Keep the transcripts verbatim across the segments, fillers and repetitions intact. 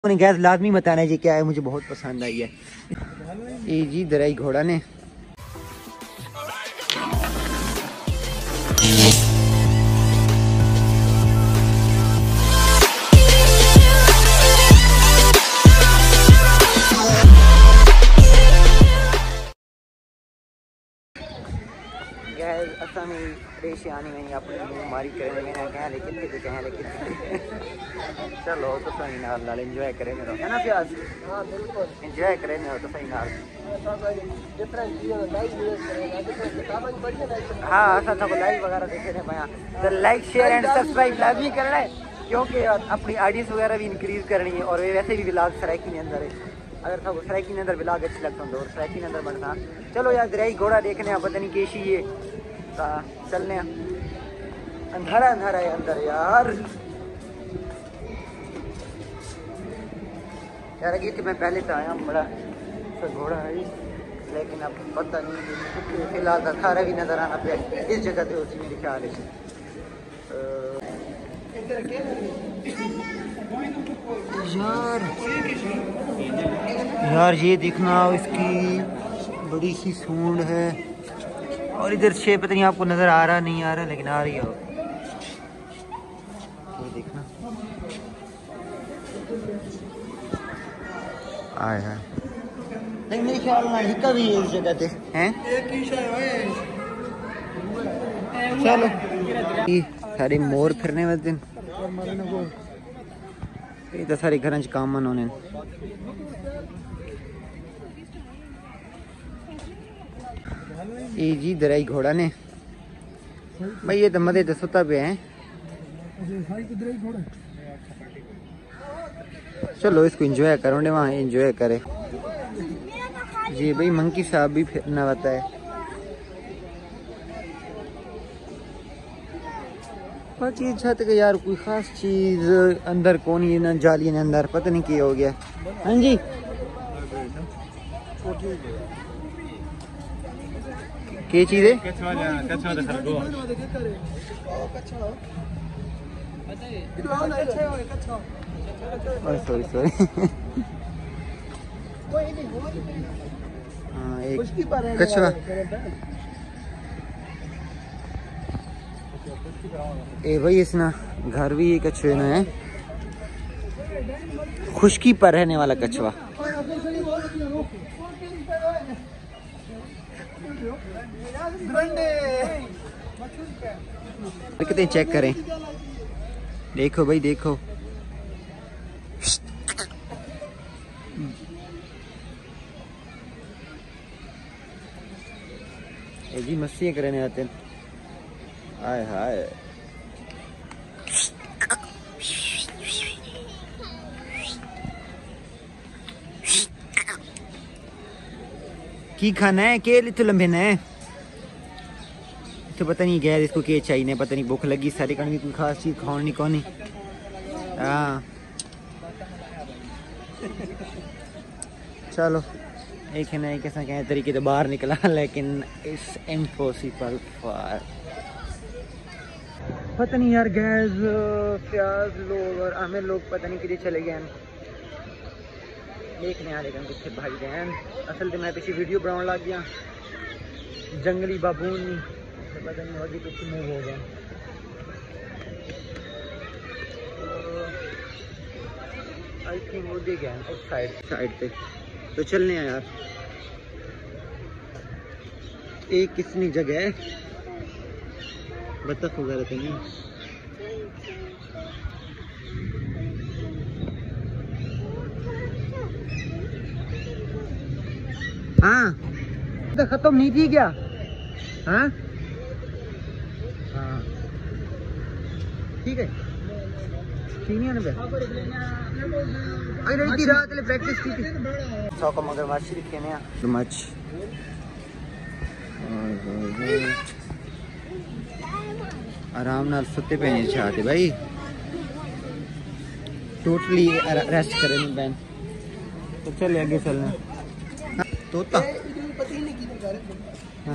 Gas लाजमी बताना जी क्या है, मुझे बहुत पसंद आई है ये जी दराई घोड़ा ने। गैस असा में परेशानी में अपनी बीमारी करें मैंने कहा लेकिन कितने कहें लेकिन चलो तो सही नाल नाल एंजॉय करें मेरा है ना प्याज। हाँ बिल्कुल एंजॉय करें मेरा तो सही नाल। हाँ असा तो लाइव वगैरह देखे थे पाया तो लाइक शेयर एंड सब्सक्राइब लाजमी करना है क्योंकि अपनी ऑडियंस वगैरह भी इंक्रीज करनी है और वैसे भी व्लॉग सराइकी के अंदर है। अगर सब सराइकी के अंदर व्लॉग अच्छे लगता हूँ और सराइकी के अंदर बनता। चलो यार दरियाई घोड़ा देखने पता नहीं कैसी ये चलने अंधारा अंधारा है अंदर यार। यार अगे तो मैं पहले तो आया बड़ा सा घोड़ा है लेकिन अब पता नहीं फिलहाल अंधारा भी नजर आना पे इस जगह पे होती मेरे ख्याल है। यार यार ये देखना इसकी बड़ी सी सूंड है और इधर से पता नहीं आपको नजर आ रहा नहीं आ रहा लेकिन आ रही है ये देखना। आए है नहीं मेरे ख्याल में हिक्का भी है इस जगह पे हैं। चलो सारे मोर फिरने वाले दिन ये तो सारे घर काम होने। ये जी दराई घोड़ा ने भाई ये तो मदे तो सुता पे हैं। चलो इसको एंजॉय करो वहाँ एंजॉय करे जी भाई। मंकी साहब भी फिरना होता है बाकी छत के यार कोई खास चीज अंदर कौन ही ना जाली ने अंदर पता नहीं क्या हो गया। हाँ जी क्या चीज है सॉरी सॉरी हाँ एक कछुआ ए भाई इसना घर भी एक कछुए में है खुशकी पर रहने वाला कछुआ। कितने चेक करें देखो भाई देखो ये जी मस्ती करने आते हैं। हाय हाय की खाना है के लिए तो लंबे है तो पता नहीं गैर इसको क्या चाहिए पता नहीं भूख लगी सारी कण भी कोई खास चीज खानी कौन नहीं। हाँ चलो एक ना एक ऐसा कह तरीके तो बाहर निकला लेकिन इट्स इम्पॉसिबल फॉर पता नहीं यार गैस प्याज लोग और हमें लोग पता नहीं किधर चले गए देखने आ लेकिन कितने भाई बहन। असल तो मैं पीछे वीडियो बनाने लग गया जंगली बाबून तो पता नहीं आगे कुछ मूव हो गया। आई थिंक वो दे गया उस साइड साइड पे तो चलने हैं यार। एक कितनी जगह है बतख वगैरह तो नहीं। हाँ तो खत्म नहीं थी क्या। हाँ हाँ ठीक है सीनियर पे अगर इतनी रात ले प्रैक्टिस की थी सौ को मगरमच्छ दिखे ने मगरमच्छ आराम नाल सुते पे नहीं चाहते भाई टोटली रेस्ट करे नहीं बैन तो चल आगे चलना तोता। हाँ।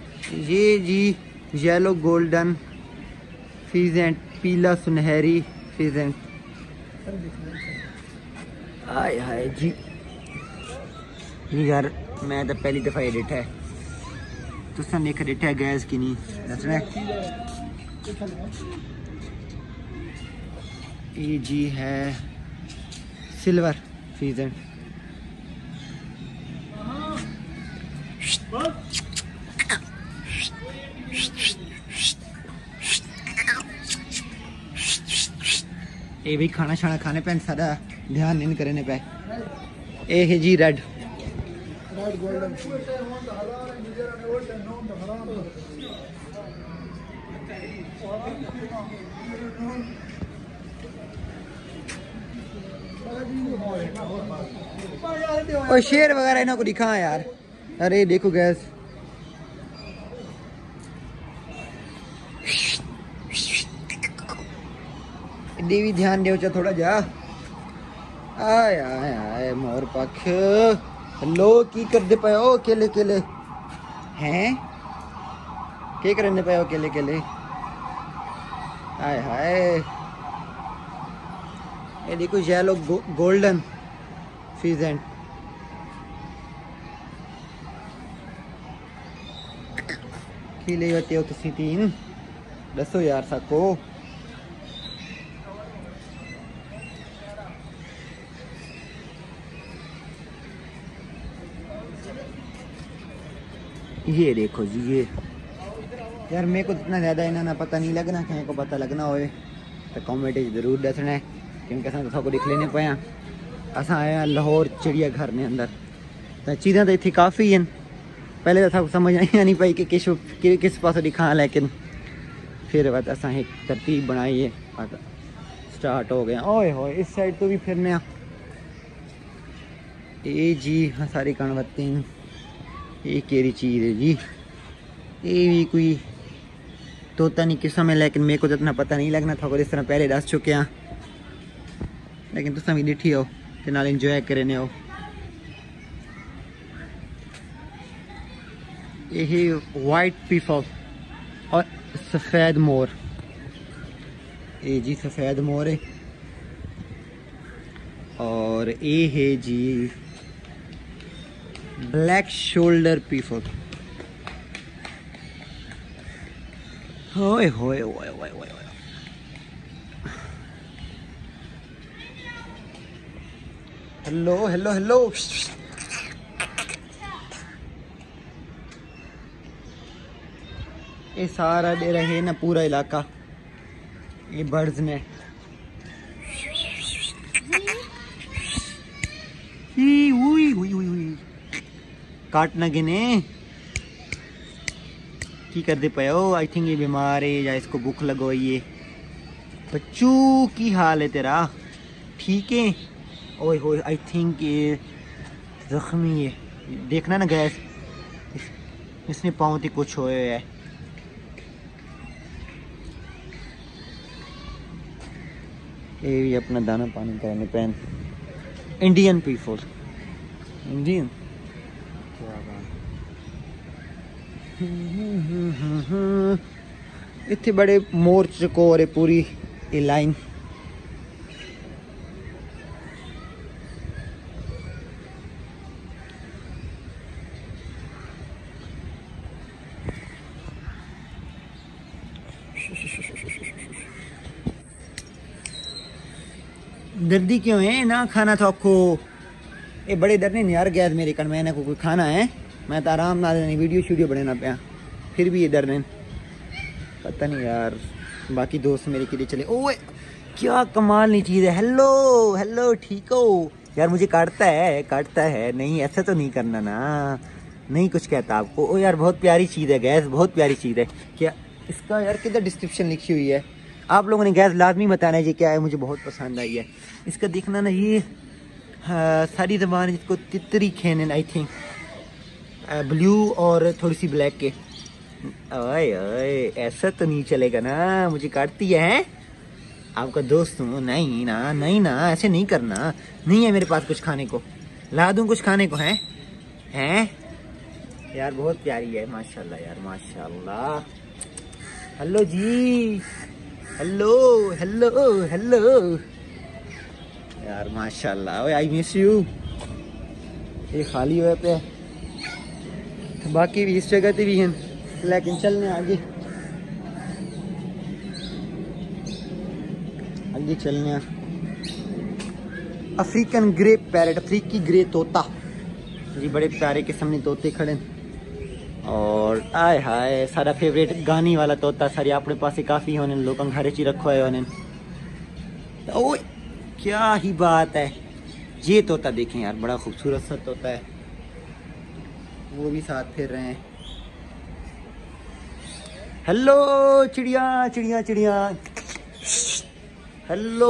ये जी येलो गोल्डन फीजेंट पीला सुनहरी फीजेंट। आय हाय जी यार मैं तो पहली दफा ये डिठा है, तुसा देख डिठा है गैस की नहीं दसना। ये जी है सिल्वर फीजेंट। ये भी खाना शाना खाने पे सारा ध्यान नहीं करने पे। ये है जी रेड। और शेर वगैरह इन्हों को दिखा यार। अरे देखो गैस, भी ध्यान दे थोड़ा जा। आय आय आय मोर पख लो की करते पे हो केले केले हैं, क्या करने पे हो केले केले। आय हाय ये देखो येलो गो, गोल्डन फीजेंट। खिले होते हो तुसी तीन दसो यार सको। ये देखो जी ये यार मेरे को इतना ज़्यादा इन्होंने पता नहीं लगना, कहीं को पता लगना होए तो कॉमेंट जरूर दसना है, क्योंकि अस तो दिख लेने पे अस आए लाहौर चिड़िया घर ने अंदर। तो चीज़ें तो इतनी काफ़ी हैं, पहले तो समझ आई नहीं पाई कि किस किस पास दिखा, लेकिन फिर बाद अस एक तरतीब बनाई है स्टार्ट हो गया। ओए होए इस साइड तो भी फिरने ये जी हाँ सारी कणवत्ती। ये केरी चीज़ है जी, ये भी कोई तोता नहीं किस्म है, लेकिन मेरे को तो इतना पता नहीं लगना था। इस तरह पहले दस चुके हैं, लेकिन तुम भी डिठी हो तो नाल इंजॉय करने हो। ये वाइट पीफॉल और सफ़ेद मोर। ये जी सफ़ेद मोर है। और ये है जी ब्लैक शोल्डर पीफॉल। होए होए होए होए होए हेलो हेलो हेलो। ये सारा दे रहे ना पूरा इलाका ये बर्ड्स ने। ही हुई हुई हुई हुई काटना गिने की करते पे हो। आई थिंक ये बीमार है या इसको भूख लगवाई है। बच्चू की हाल है तेरा, ठीक है? ओए होए आई थिंक ये जख्मी है, देखना ना गैस इस, इसने पाँव थी कुछ होए है। ये भी अपना दाना पानी कराने पैन। इंडियन पीफोल इंडियन इतने बड़े मोर चकोर है पूरी ये लाइन। दर्दी क्यों है ना खाना था आपको? ये बड़े डरने नहीं यार गैस मेरे कन मैंने को कोई खाना है, मैं तो आराम नाल वीडियो शीडियो बनाना पाया, फिर भी ये डरने पता नहीं यार। बाकी दोस्त मेरे के लिए चले। ओए क्या कमाल नहीं चीज़ है। हेलो हेलो ठीक हो यार? मुझे काटता है काटता है नहीं, ऐसा तो नहीं करना ना, नहीं कुछ कहता आपको। ओ यार बहुत प्यारी चीज़ है गैस, बहुत प्यारी चीज़ है। क्या इसका यार किधर डिस्क्रिप्शन लिखी हुई है? आप लोगों ने गैस लाजमी बताना है ये क्या है, मुझे बहुत पसंद आई है। इसका देखना ना ये हाँ, सारी जबान इसको तितरी खेने आई थिंक ब्लू और थोड़ी सी ब्लैक के। ओए ओए ऐसा तो नहीं चलेगा ना, मुझे काटती है। आपका दोस्त हूँ। नहीं ना नहीं ना ऐसे नहीं करना। नहीं है मेरे पास कुछ खाने को, ला दूँ कुछ खाने को? है हैं यार बहुत प्यारी है माशाल्लाह यार माशाल्लाह। हेलो जी हेलो हेलो हेलो यार माशाल्लाह, ओए आई मिस यू। ये खाली हुए पे बाकी भी इस जगह पे भी हैं, लेकिन चलने आगे आगे चलने। अफ्रीकन ग्रे पैरेट, अफ्रीकी ग्रे तोता जी, बड़े प्यारे किस्म के तोते खड़े और आए हाय सारा फेवरेट गानी वाला तोता। सारे अपने पास काफ़ी होने लोगों घर च रखो है होने। ओए क्या ही बात है, ये तोता देखें यार, बड़ा खूबसूरत सा तोता है, वो भी साथ फिर रहे हैं। हेलो चिड़िया चिड़िया चिड़िया, हेलो।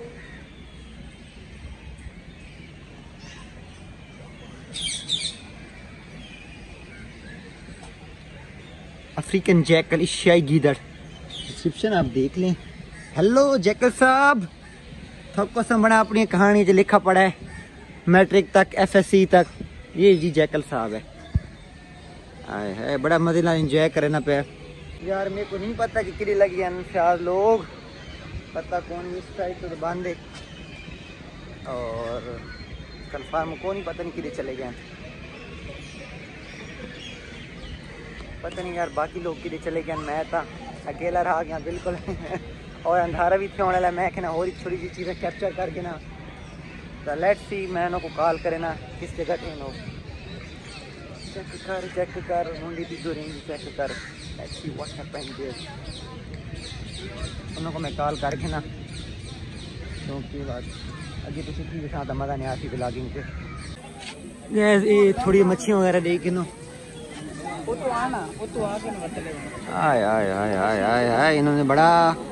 अफ्रीकन जैकल, एशियाई गीदड़, डिस्क्रिप्शन आप देख लें। हेलो जैकल साहब, थको समझना अपनी कहानी जो लिखा पड़ा है मैट्रिक तक एफ एस सी तक, ये जी जैकल साहब है। आए है बड़ा मजे ना इंजॉय करना पे यार। मेरे को नहीं पता कि किरी लगी है लोग, पता कौन इस साइड तो बंद है और कन्फर्म को नहीं पता नहीं किधर चले गए, पता नहीं यार बाकी लोग किधर चले गए। मैं तो अकेला रहा गया बिल्कुल और अंधारा भी थे होने, मैं कहना और छोटी सी चीज़ें कैप्चर करके ना, तो लेट्स सी मैं को कॉल करे ना किस जगह थे लोग। चेक कर चेक कर मुंडी भी जो रेंज चेक कर, let's see what happened there. उन को मैं कॉल करके ना, क्योंकि बात अगे पीछे की बिठा था मज़ा नहीं आती ब्लॉगिंग पे। ये थोड़ी मच्छियाँ वगैरह देख के ना, वो तो आना वो तो आके ना चलेगा। आय आय आय आय आय आय, इन्होंने बड़ा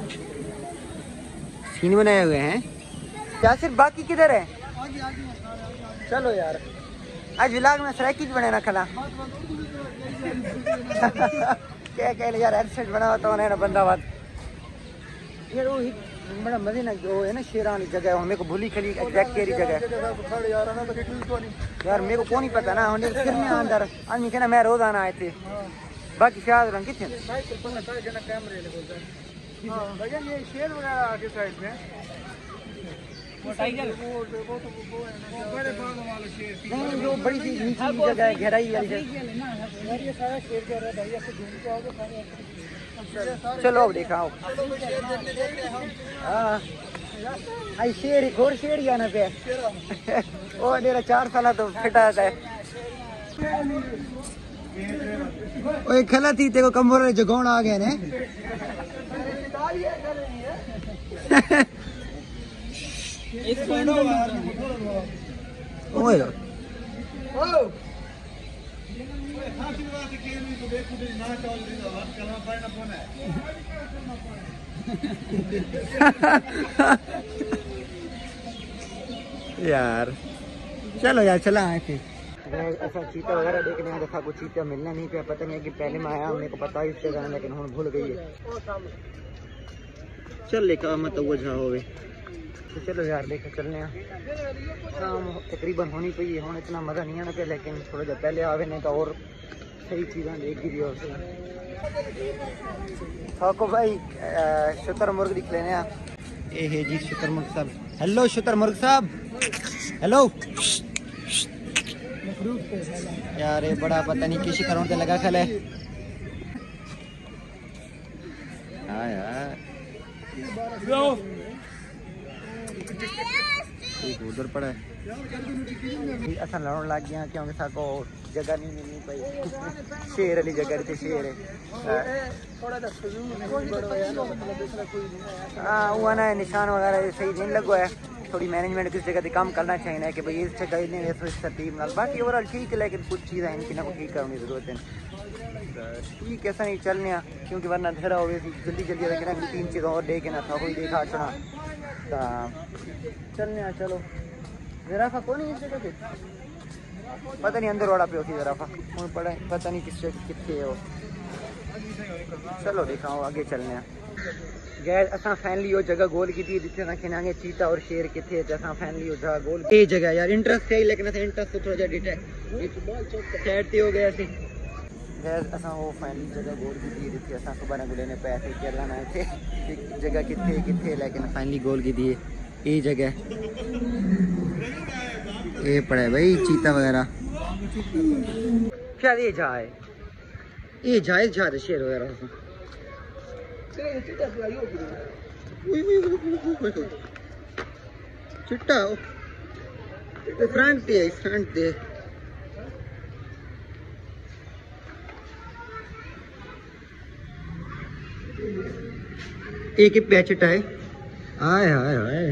सीन बनाए हुए हैं। क्या सिर्फ बाकी किधर है? चलो यार आज व्लॉग में सराइकिज बने ना खला क्या कह यार, हेडसेट बना होता है ना बंदा बात यार। वो बड़ा मजे ना जो है ना शेरानी जगह है, मेरे को भूली खली एग्जैक्ट केरी जगह यार, मेरे को कौन नहीं पता ना। हमने फिरने अंदर आदमी कहना मैं रोज आना आए थे, बाकी शायद रंग कितने शेर वगैरह के साइड में नहीं, जो बड़ी सी नीची जगह है गहराई वाली जगह। चलो अब देखा हाँ आई शेर एक और शेर जाना पे ओ डेरा चार साल तो फिटा है। ओए खला थी तेको कमरे जगौन आ गए ने ओए यार चलो यार चला आए थे ऐसा चीता वगैरह देखने में देखा, कुछ चीता मिलना नहीं पे, पता नहीं है कि पहले में आया मेरे को पता है इस जगह, लेकिन हम भूल गई है। चल लेकर मत वो जा होवे तो चलो यार लेकर चलने शाम तकरीबन होनी पई है। हूँ इतना मज़ा नहीं आना पे, लेकिन थोड़ा जब पहले आवे नहीं तो और सही चीज़ें देख दी और थाको भाई शुतर मुर्ग दिख लेने ये है जी शुतर मुर्ग साहब। हेलो शुतर मुर्ग साहब, हेलो यार ये बड़ा पता नहीं किसी करोड़ से लगा खल है यार एक उधर पड़ा है असा लड़न लग गया क्योंकि साको जगह नहीं मिलनी पाई। शेर वाली जगह थी, शेर है हाँ वो ना निशान वगैरह सही नहीं लगो है। थोड़ी मैनेजमेंट किस जगह से काम करना चाहिए कि भाई इस जगह नहीं है इस तरतीब नाल, बाकी ओवरऑल ठीक है, लेकिन कुछ चीज़ें इनकी ना को ठीक करने की जरूरत है। ठीक ऐसा नहीं चलने क्योंकि वरना अंधेरा हो गई जल्दी जल्दी रखना तीन चीज़ों और दे के ना था कोई देखा सुना चलने। चलो जराफा कौन है इस जगह पे, पता नहीं अंदर वाड़ा पे होती जराफा हूँ पड़ा पता नहीं किस जगह कितने है वो। चलो देखा आगे चलने गैर असा फैनली वो जगह गोल की थी जितने रखे चीता और शेर कितने असा फैनली वो जगह गोल ये जगह यार इंटरेस्ट है, लेकिन इंटरेस्ट तो थोड़ा डिटेक्ट साइड हो गया गैस असां वो फाइनली जगह गोल की दी थी। असां सुबह ने गुले ने पे थे केरला में थे कि जगह कितने कितने, लेकिन फाइनली गोल की दिए ये जगह। ये पड़ा है भाई चीता वगैरह, शायद ये जा है, ये जाए जा शेर वगैरह। चिट्टा फ्रंट पे है, फ्रंट पे एक ही पे चिट्टा है। आए हाय हाय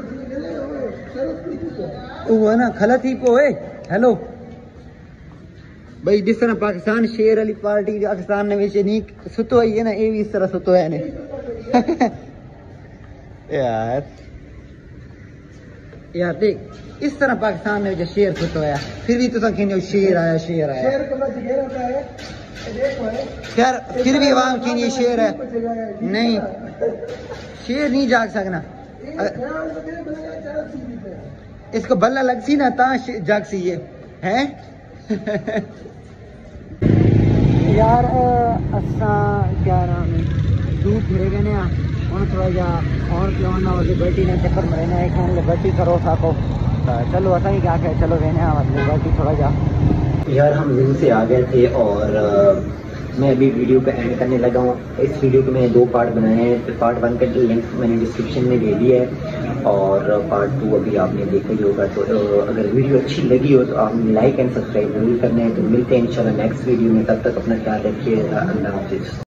वो ना खला थी को है। हेलो भाई, जिस तरह पाकिस्तान शेर वाली पार्टी पाकिस्तान ने विच नहीं सुतो है ना, ये भी इस तरह सुतो है ने यार यार देख इस तरह पाकिस्तान में जो शेर सुतो है, फिर भी तुसा कहने हो शेर आया शेर आया। यार फिर भी आवाम की शेर है, नहीं शेर नहीं जाग सकना। इसको बल्ला लग सी ना ता जाग सी ये है यार। असा क्या नाम है दूध फिरे गए हम थोड़ा जा और पिलाना लिबर्टी ने चक्कर मरेना है, लिबर्टी करो साको चलो असा ही क्या कहे, चलो रहने लिबर्टी थोड़ा जा। यार हम जिम से आ गए थे और आ, मैं अभी वीडियो का एंड करने लगा हूँ। इस वीडियो को मैंने दो पार्ट बनाए हैं, तो पार्ट वन का लिंक मैंने डिस्क्रिप्शन में दे दिया है और पार्ट टू अभी आपने देखा ही होगा। तो अगर वीडियो अच्छी लगी हो तो आप लाइक एंड सब्सक्राइब जरूर करना है। तो मिलते हैं इंशाल्लाह नेक्स्ट वीडियो में, तब तक अपना ख्याल रखिए। अल्लाह हाफिज़।